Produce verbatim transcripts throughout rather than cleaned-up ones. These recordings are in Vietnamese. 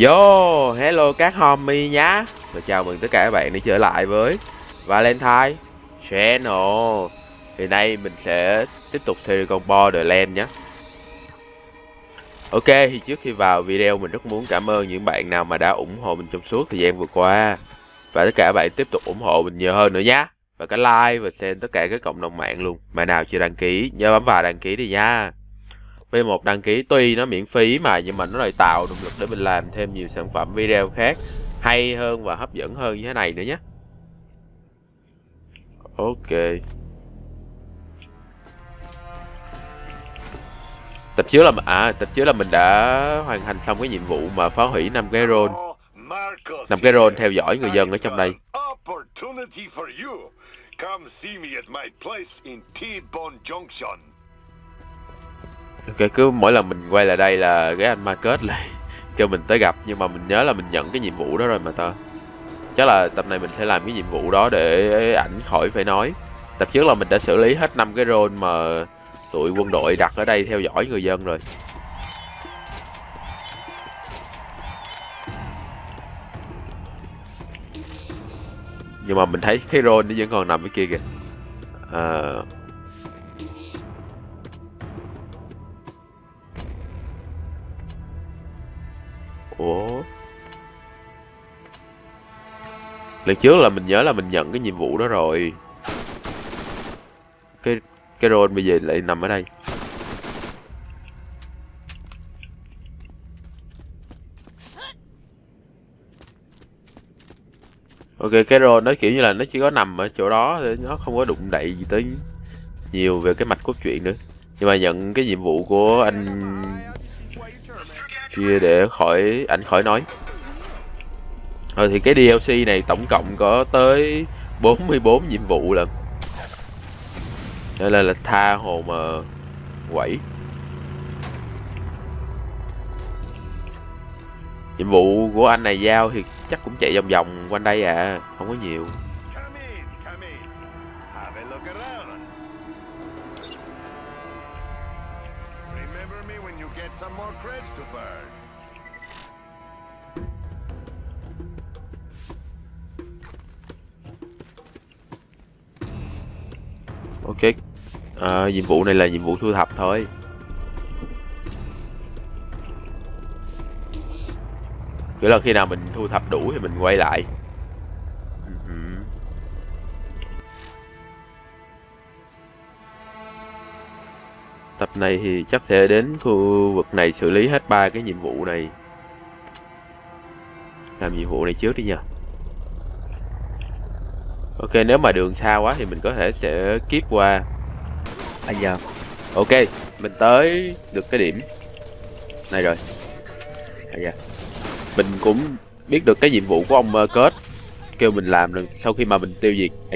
Yo, hello các homie nhá. Và chào mừng tất cả các bạn đã trở lại với Valentine Channel. Thì nay mình sẽ tiếp tục series con Borderlands nhé. Ok, thì trước khi vào video mình rất muốn cảm ơn những bạn nào mà đã ủng hộ mình trong suốt thời gian vừa qua. Và tất cả các bạn tiếp tục ủng hộ mình nhiều hơn nữa nhá. Và cái like và xem tất cả các cộng đồng mạng luôn. Mà nào chưa đăng ký, nhớ bấm vào đăng ký đi nha. Với một đăng ký tuy nó miễn phí mà nhưng mà nó lại tạo động lực để mình làm thêm nhiều sản phẩm video khác hay hơn và hấp dẫn hơn như thế này nữa nhé. Ok. Tập trước là à tập trước là mình đã hoàn thành xong cái nhiệm vụ mà phá hủy năm cái drone. năm cái drone theo dõi người dân ở trong đây. Ok, cứ mỗi lần mình quay lại đây là cái anh Marcus lại kêu mình tới gặp, nhưng mà mình nhớ là mình nhận cái nhiệm vụ đó rồi mà ta. Chắc là tập này mình sẽ làm cái nhiệm vụ đó để ảnh khỏi phải nói. Tập trước là mình đã xử lý hết năm cái role mà tụi quân đội đặt ở đây theo dõi người dân rồi. Nhưng mà mình thấy cái role nó vẫn còn nằm ở kia kìa. À... Ủa? Lần trước là mình nhớ là mình nhận cái nhiệm vụ đó rồi. Cái cái role bây giờ lại nằm ở đây. Ok, cái role nó kiểu như là nó chỉ có nằm ở chỗ đó thôi, nó không có đụng đậy gì tới nhiều về cái mạch cốt truyện nữa. Nhưng mà nhận cái nhiệm vụ của anh kia để khỏi ảnh khỏi nói. Rồi thì cái đê lờ xê này tổng cộng có tới bốn mươi bốn nhiệm vụ lần. Đây là, là tha hồ mà quẩy. Nhiệm vụ của anh này giao thì chắc cũng chạy vòng vòng quanh đây à, không có nhiều. Ok, à, nhiệm vụ này là nhiệm vụ thu thập thôi. Cứ là khi nào mình thu thập đủ thì mình quay lại. uh-huh. Tập này thì chắc sẽ đến khu vực này xử lý hết ba cái nhiệm vụ này. Làm nhiệm vụ này trước đi nha. Ok, nếu mà đường xa quá thì mình có thể sẽ skip qua. À giờ. Ok, mình tới được cái điểm này rồi. À giờ. Mình cũng biết được cái nhiệm vụ của ông Kurt kêu mình làm được sau khi mà mình tiêu diệt à,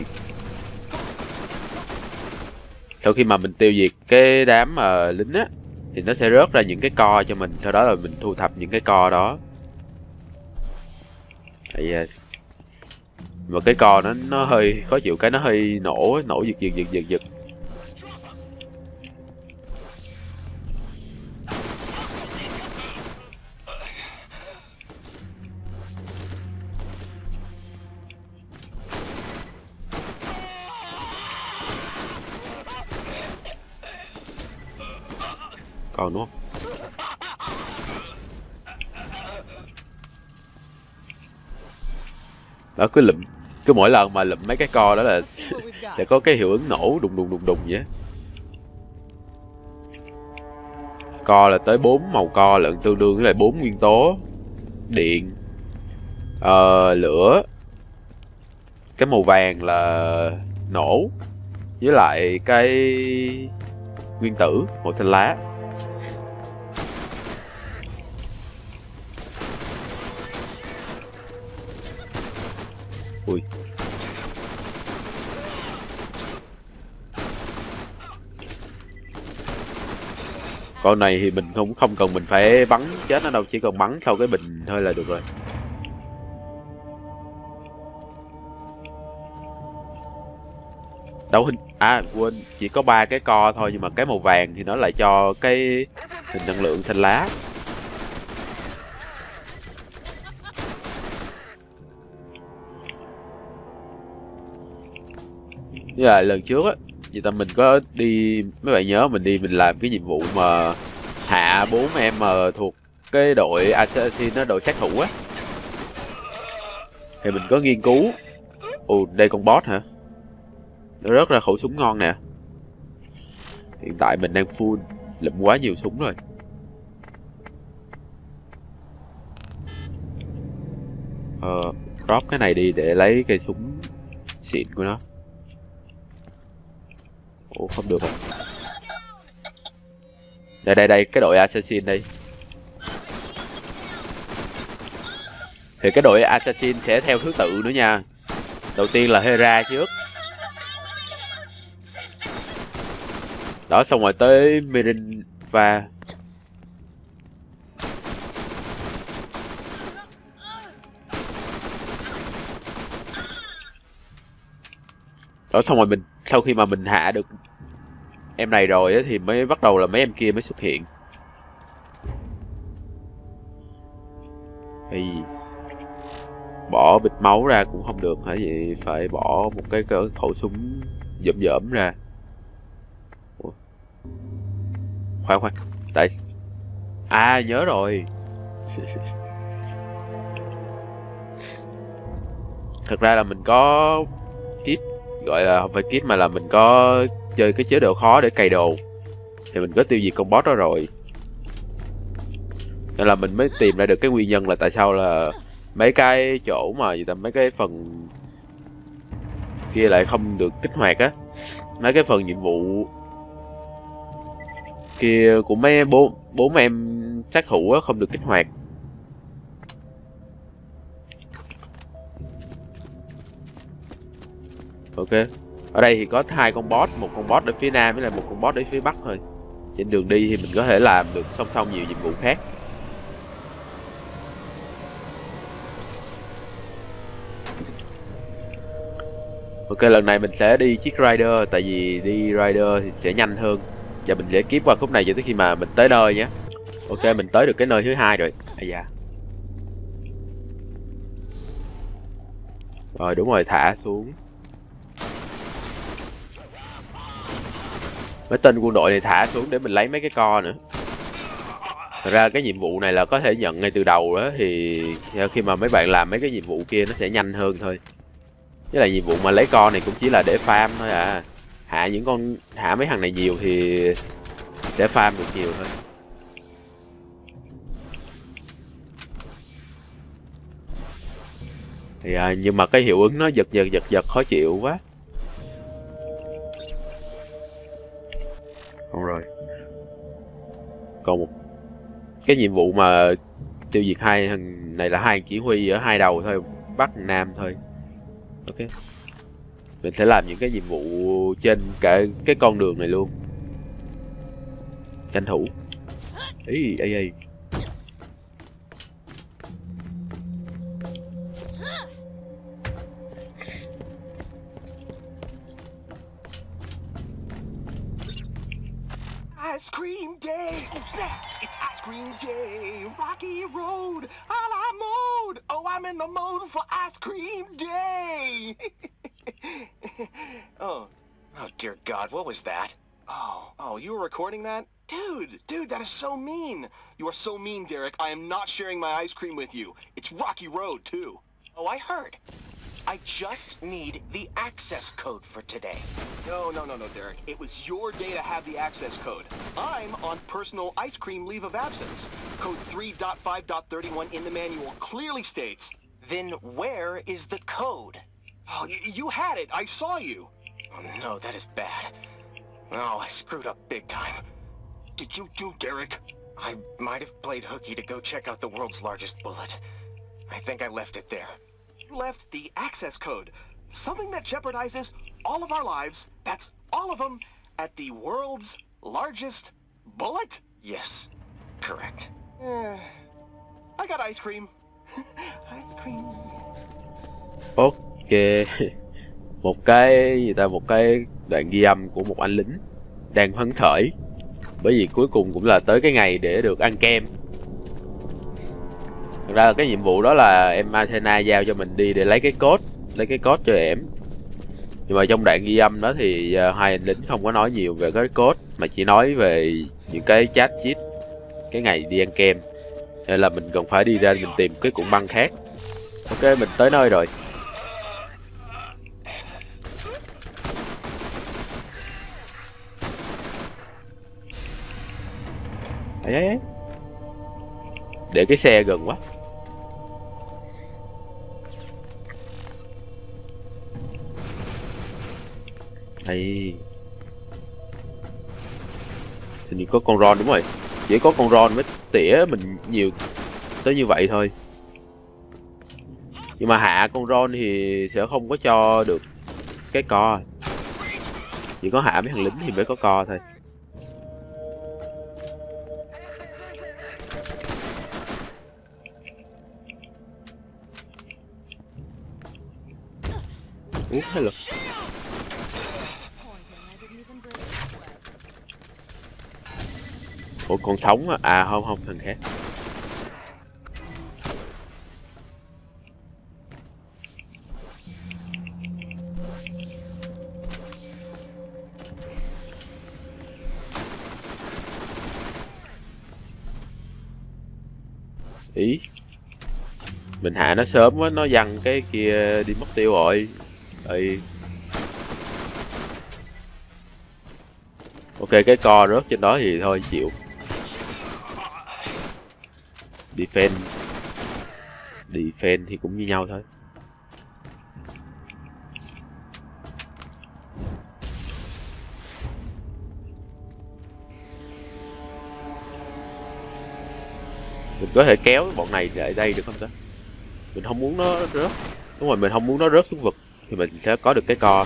sau khi mà mình tiêu diệt cái đám mà uh, lính á thì nó sẽ rớt ra những cái co cho mình, sau đó là mình thu thập những cái co đó. Thì mà cái co nó nó hơi khó chịu, cái nó hơi nổ nổ giật giật giật giật giật. Còn đúng không? Đó, cứ lụm, cứ mỗi lần mà lụm mấy cái co đó là sẽ có cái hiệu ứng nổ đùng đùng đùng đùng vậy. Co là tới bốn màu co lận, tương đương với lại bốn nguyên tố: điện, uh, lửa, cái màu vàng là nổ, với lại cái nguyên tử màu xanh lá. Ui. Con này thì mình không không cần mình phải bắn chết nó đâu, chỉ cần bắn sau cái bình thôi là được rồi. Đâu hình à quên, chỉ có ba cái co thôi, nhưng mà cái màu vàng thì nó lại cho cái hình năng lượng xanh lá. Như là lần trước á, vậy ta mình có đi, mấy bạn nhớ mình đi mình làm cái nhiệm vụ mà hạ bốn em mà thuộc cái đội assassin, nó đội sát thủ á, thì mình có nghiên cứu. Ồ, đây con boss hả? Nó rớt ra khẩu súng ngon nè. Hiện tại mình đang full, lụm quá nhiều súng rồi. Ờ, drop cái này đi để lấy cây súng xịn của nó. Ủa, không được rồi. Đây đây đây, cái đội assassin đây. Thì cái đội assassin sẽ theo thứ tự nữa nha. Đầu tiên là Hera trước. Đó, xong rồi tới Mirin và đó, xong rồi mình sau khi mà mình hạ được em này rồi ấy, thì mới bắt đầu là mấy em kia mới xuất hiện. Thì bỏ bịch máu ra cũng không được hả, vậy phải bỏ một cái khẩu súng dởm dởm ra. Ủa? Khoan khoan, tại à nhớ rồi. Thật ra là mình có kit, gọi là không phải kit mà là mình có chơi cái chế độ khó để cày đồ, thì mình có tiêu diệt con boss đó rồi, nên là mình mới tìm ra được cái nguyên nhân là tại sao là mấy cái chỗ mà gì ta, mấy cái phần kia lại không được kích hoạt á. Mấy cái phần nhiệm vụ kia của mấy bốn bốn em sát thủ á không được kích hoạt. Ok, ở đây thì có hai con boss, một con boss ở phía nam với lại một con boss ở phía bắc thôi. Trên đường đi thì mình có thể làm được song song nhiều nhiệm vụ khác. Ok, lần này mình sẽ đi chiếc Rider, tại vì đi Rider thì sẽ nhanh hơn. Và mình sẽ keep qua khúc này cho tới khi mà mình tới nơi nhé. Ok, mình tới được cái nơi thứ hai rồi. À dạ. Rồi đúng rồi, thả xuống. Mấy tên quân đội này thả xuống để mình lấy mấy cái co nữa. Thật ra cái nhiệm vụ này là có thể nhận ngay từ đầu đó, thì khi mà mấy bạn làm mấy cái nhiệm vụ kia nó sẽ nhanh hơn thôi. Với lại nhiệm vụ mà lấy con này cũng chỉ là để farm thôi à. Hạ những con, hạ mấy thằng này nhiều thì để farm được nhiều thôi. Thì à, nhưng mà cái hiệu ứng nó giật giật giật giật khó chịu quá. Không rồi. Còn một cái nhiệm vụ mà tiêu diệt hai thằng này là hai chỉ huy ở hai đầu thôi, bắc nam thôi. Ok, mình sẽ làm những cái nhiệm vụ trên cả cái con đường này luôn, tranh thủ. Ý ấy ấy. Ice cream day! Oh snap! It's ice cream day! Rocky Road! A la mode! Oh, I'm in the mode for ice cream day! oh. Oh, dear God, what was that? Oh, oh, you were recording that? Dude, dude, that is so mean! You are so mean, Derek. I am not sharing my ice cream with you. It's Rocky Road, too. Oh, I heard. I just need the access code for today. No, no, no, no, Derek. It was your day to have the access code. I'm on personal ice cream leave of absence. Code three point five point thirty-one in the manual clearly states. Then where is the code? Oh, y you had it. I saw you. Oh, no, that is bad. Oh, I screwed up big time. Did you do, Derek? I might have played hooky to go check out the world's largest bullet. I think I left it there. You left the access code. Something that jeopardizes all of our lives, that's all of them, at the world's largest bullet? Yes, correct. Uh, I got ice cream. Ice cream. Ok. Một cái gì ta, một cái đoạn ghi âm của một anh lính đang hứng khởi, bởi vì cuối cùng cũng là tới cái ngày để được ăn kem. Thật ra là cái nhiệm vụ đó là em Athena giao cho mình đi để lấy cái code, lấy cái code cho em. Nhưng Nhưng mà trong đoạn ghi âm đó thì uh, hai anh lính không có nói nhiều về cái code, mà chỉ nói về những cái chat chít cái ngày đi ăn kem, nên là mình cần phải đi ra mình tìm cái cuộn băng khác. Ok, mình tới nơi rồi. Ấy ấy ấy, để cái xe gần quá. Đây, hình như có con Ron, đúng rồi, chỉ có con Ron mới tỉa mình nhiều tới như vậy thôi. Nhưng mà hạ con Ron thì sẽ không có cho được cái co, chỉ có hạ mấy thằng lính thì mới có co thôi. Ủa, hay là ủa con sống á? À không không, thằng khác. Ý mình hạ nó sớm quá, nó văng cái kia đi mất tiêu rồi. Ê. Ok, cái co rớt trên đó thì thôi chịu. Defend Defend thì cũng như nhau thôi. Mình có thể kéo bọn này lại đây được không ta? Mình không muốn nó rớt. Đúng rồi, mình không muốn nó rớt xuống vực thì mình sẽ có được cái co.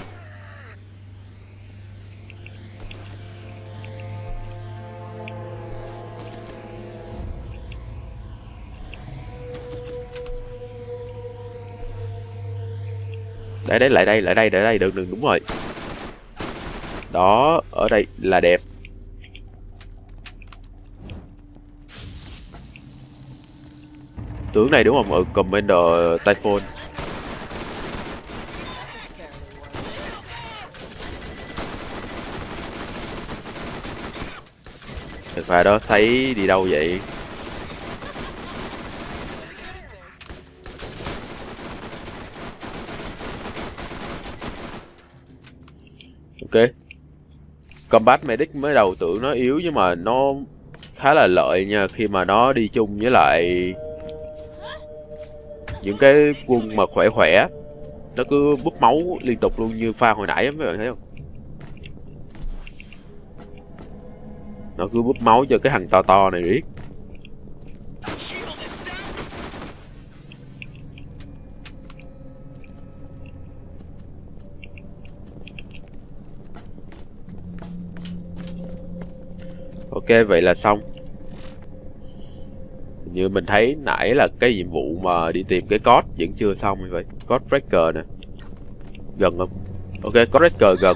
Đấy đấy, lại đây, lại đây, lại đây, đừng đừng, đúng rồi. Đó, ở đây là đẹp. Tướng này đúng không? Ừ, Commander Typhoon. Thật ra đó, thấy đi đâu vậy? Ok. Combat Medic mới đầu tưởng nó yếu nhưng mà nó khá là lợi nha, khi mà nó đi chung với lại những cái quân mà khỏe khỏe, nó cứ búp máu liên tục luôn, như pha hồi nãy mấy bạn thấy không? Nó cứ búp máu cho cái thằng to to này riết. Ok, vậy là xong. Như mình thấy nãy là cái nhiệm vụ mà đi tìm cái code vẫn chưa xong như vậy. Code breaker nè. Gần không? Ok, code breaker gần.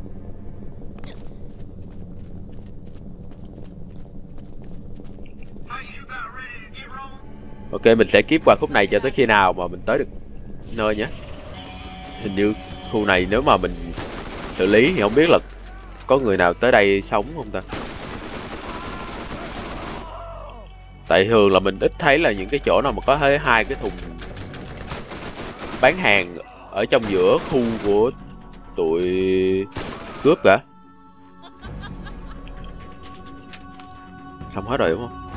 Ok, mình sẽ keep qua khúc này cho tới khi nào mà mình tới được nơi nhé. Hình như khu này nếu mà mình xử lý thì không biết là có người nào tới đây sống không ta. Tại thường là mình ít thấy là những cái chỗ nào mà có thấy hai cái thùng bán hàng ở trong giữa khu của tụi cướp cả. Xong hết rồi đúng không?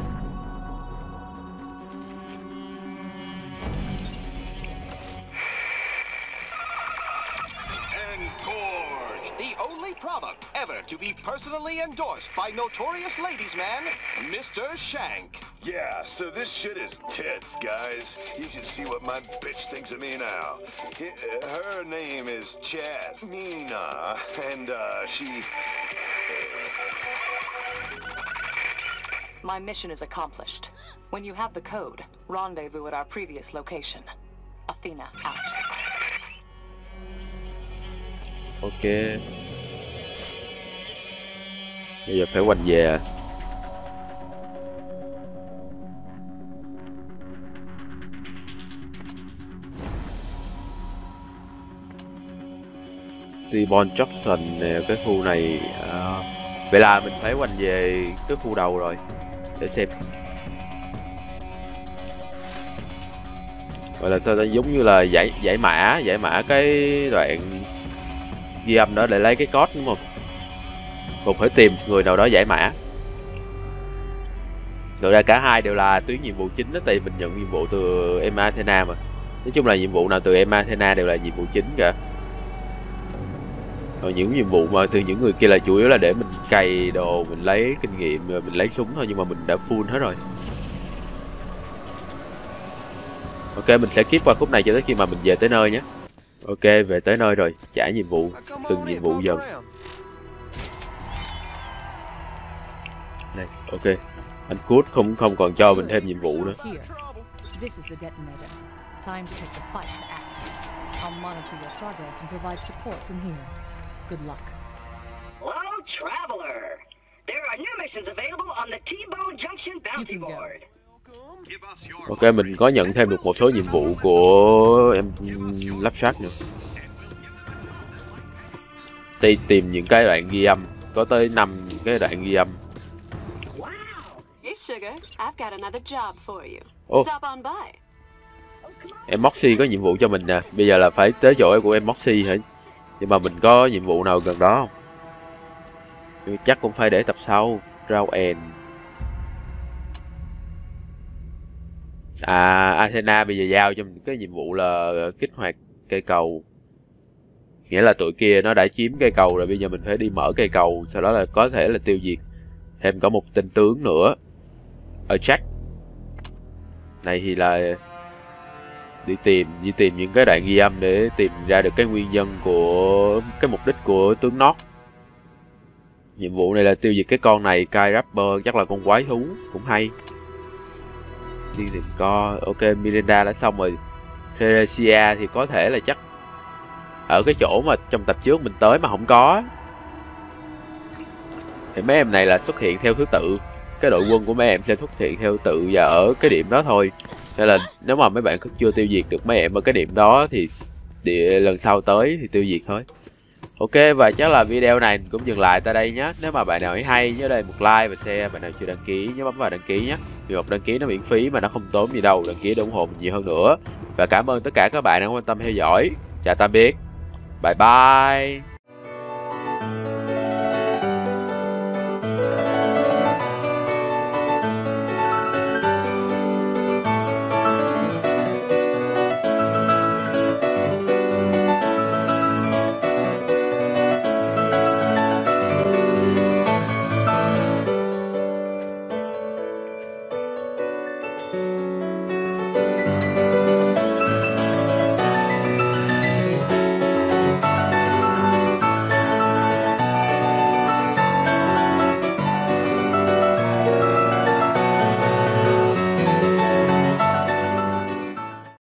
Product ever to be personally endorsed by notorious ladies man, Mister Shank. Yeah, so this shit is tits, guys. You should see what my bitch thinks of me now. Her name is Chad Nina, and uh, she... My mission is accomplished. When you have the code, rendezvous at our previous location. Athena out. Ok. Bây giờ phải quanh về. T-Bone Junction nè, cái khu này à, vậy là mình phải quanh về cái khu đầu rồi để xem. Gọi là sao ta, giống như là giải giải mã giải mã cái đoạn ghi âm đó để lấy cái code đúng không? Còn phải tìm người nào đó giải mã. Thực ra cả hai đều là tuyến nhiệm vụ chính đó, tại mình nhận nhiệm vụ từ Emma Athena mà. Nói chung là nhiệm vụ nào từ Emma Athena đều là nhiệm vụ chính cả. Còn những nhiệm vụ mà từ những người kia là chủ yếu là để mình cày đồ, mình lấy kinh nghiệm, rồi mình lấy súng thôi, nhưng mà mình đã full hết rồi. Ok, mình sẽ keep qua khúc này cho tới khi mà mình về tới nơi nhé. Ok, về tới nơi rồi, trả nhiệm vụ, từng nhiệm vụ dần. Đây, ok. Anh Cút không không còn cho mình thêm nhiệm vụ nữa. This is the detonator. Time to take the fight to Atlas. I'll monitor your progress and provide support from here. Good luck. Hello, traveler. There are new missions available on the T-Bone Junction bounty board. Ok, mình có nhận thêm được một số nhiệm vụ của em lắp sát nữa. Đi tìm những cái đoạn ghi âm, có tới năm cái đoạn ghi âm. Hey Sugar, I've got another job for you. Oh. Stop on by. Em Moxie có nhiệm vụ cho mình nè, bây giờ là phải tới chỗ của em Moxie hả? Nhưng mà mình có nhiệm vụ nào gần đó không? Chắc cũng phải để tập sau. Round end. À, Athena bây giờ giao cho mình cái nhiệm vụ là kích hoạt cây cầu. Nghĩa là tụi kia nó đã chiếm cây cầu rồi, bây giờ mình phải đi mở cây cầu, sau đó là có thể là tiêu diệt thêm có một tên tướng nữa ở Jack. Này thì là đi tìm đi tìm những cái đoạn ghi âm để tìm ra được cái nguyên nhân của cái mục đích của tướng Nót. Nhiệm vụ này là tiêu diệt cái con này, Kai Rapper, chắc là con quái thú, cũng hay. Đi tìm co. Ok, Miranda đã xong rồi. Theresia thì có thể là chắc ở cái chỗ mà trong tập trước mình tới mà không có. Thì mấy em này là xuất hiện theo thứ tự. Cái đội quân của mấy em sẽ xuất hiện theo tự và ở cái điểm đó thôi. Nên là nếu mà mấy bạn chưa tiêu diệt được mấy em ở cái điểm đó thì địa lần sau tới thì tiêu diệt thôi. Ok, và chắc là video này cũng dừng lại tại đây nhé. Nếu mà bạn nào thấy hay nhớ đây một like và share, bạn nào chưa đăng ký nhớ bấm vào đăng ký nhé. Vì một đăng ký nó miễn phí mà nó không tốn gì đâu, đăng ký để ủng hộ mình nhiều hơn nữa. Và cảm ơn tất cả các bạn đã quan tâm theo dõi. Chào tạm biệt. Bye bye.